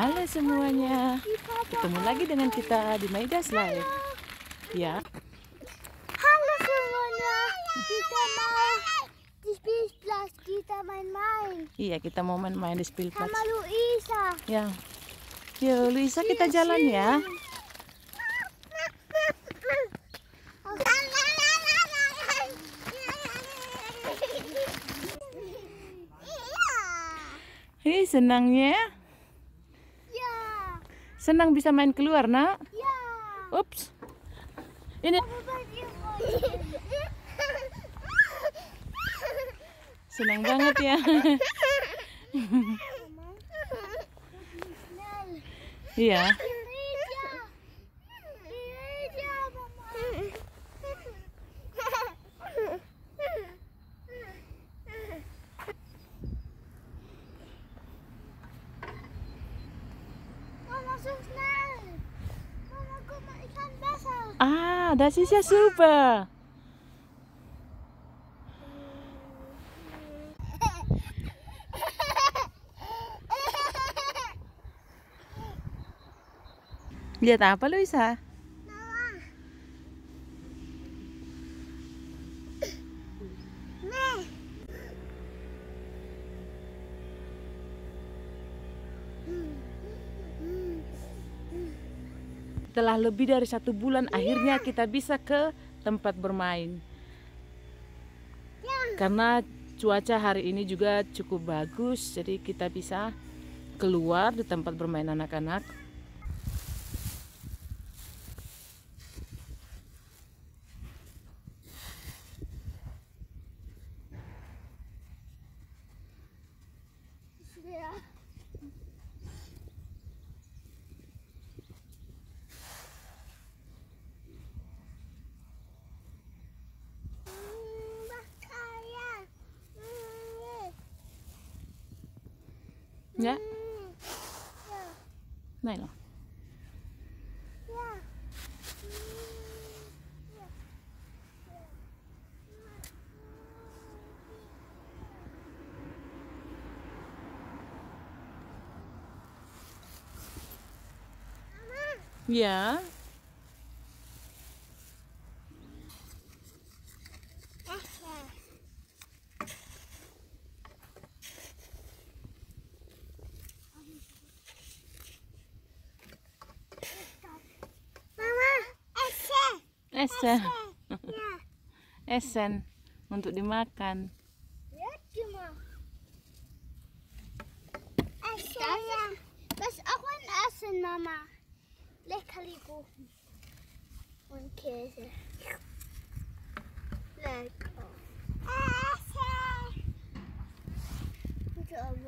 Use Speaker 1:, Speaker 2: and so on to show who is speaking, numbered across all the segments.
Speaker 1: Halo semuanya, ketemu lagi dengan kita di Maida's Live. Ya.
Speaker 2: Halo semuanya, kita mau di Spielplatz, kita main-main.
Speaker 1: Iya, kita mau main-main di Spielplatz.
Speaker 2: Sama Luisa.
Speaker 1: Ya. Yuk, Luisa, kita jalan ya. Hei, senangnya?
Speaker 2: Ya.
Speaker 1: Senang bisa main keluar, nak?
Speaker 2: Ya.
Speaker 1: Ups. Ini senang banget ya. Iya. Ah, das ist ja super. Lihat apa, Luisa? Setelah lebih dari 1 bulan, akhirnya kita bisa ke tempat bermain. Karena cuaca hari ini juga cukup bagus, jadi kita bisa keluar di tempat bermain anak-anak. Ya, naik loh. Ya. Esen. Esen untuk dimakan.
Speaker 2: Das ist auch ein Essen, Mama. Leckerli-Kuchen und Käse. Lecker. Essen!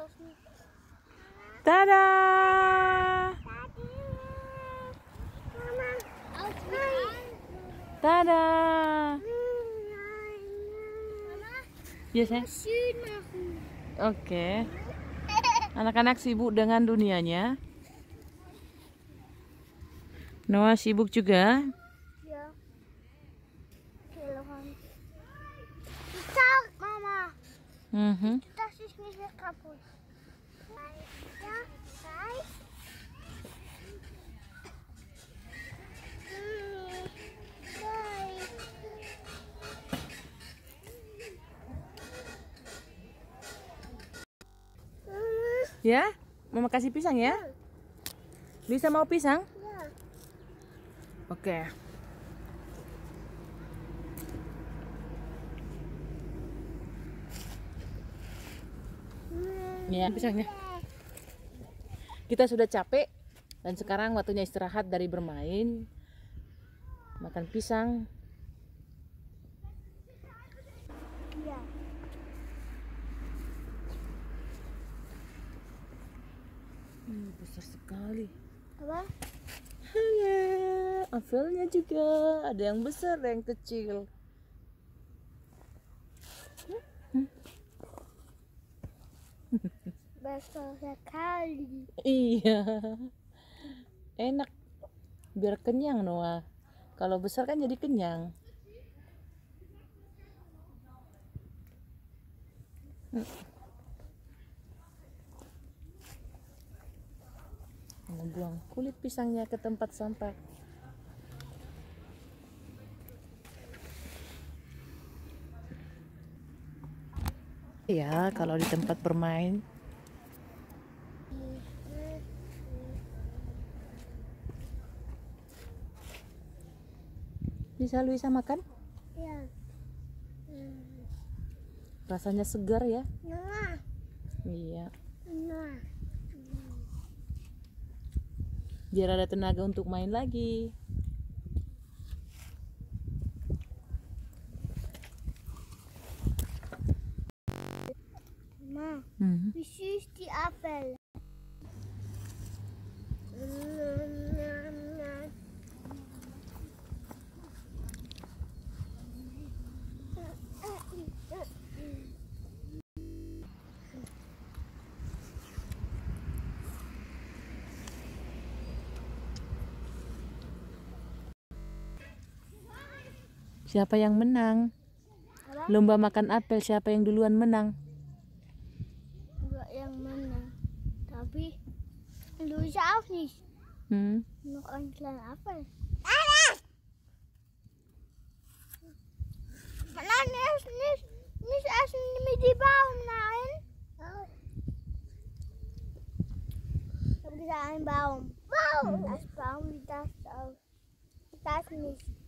Speaker 1: Tada!
Speaker 2: Mama,
Speaker 1: Tada!
Speaker 2: Mama,
Speaker 1: Ya, sayang.
Speaker 2: schön machen.
Speaker 1: Oke. Anak-anak sibuk dengan dunianya. Noah sibuk juga.
Speaker 2: Ja. Telefon. Sag, Mama.
Speaker 1: Mhm.
Speaker 2: Das ist nicht mehr kaputt. Ja, rein.
Speaker 1: Ya, Mama kasih pisang ya. Bisa mau pisang?
Speaker 2: Ja.
Speaker 1: Oke. Ya, pisangnya. Kita sudah capek dan sekarang waktunya istirahat dari bermain. Makan pisang.
Speaker 2: Ja.
Speaker 1: Besar sekali.
Speaker 2: Aber
Speaker 1: Halo, apelnya juga ada yang besar, ada yang kecil.
Speaker 2: besar sekali.
Speaker 1: Iya, enak. Biar kenyang Noah. Kalau besar kan jadi kenyang. Buang kulit pisangnya ke tempat sampah. Ya, kalau di tempat bermain. Bisa Luisa makan?
Speaker 2: Ja.
Speaker 1: Rasanya segar ya?
Speaker 2: Mama.
Speaker 1: Iya.
Speaker 2: Mama.
Speaker 1: Biar ada tenaga untuk main lagi.
Speaker 2: Mama.
Speaker 1: Mhm.
Speaker 2: Wie süß die Apfel.
Speaker 1: Siapa yang menang?
Speaker 2: Apa?
Speaker 1: Lomba makan apel, siapa yang duluan menang?
Speaker 2: Enggak yang menang. Tapi Luisa auch nicht.
Speaker 1: Hmm.
Speaker 2: Noch ein kleiner Apfel. Nein, nicht essen mit dem Baum, nein. Ich habe gesagt, ein Baum. Baum. Das Baum, wie das aus. Das nicht.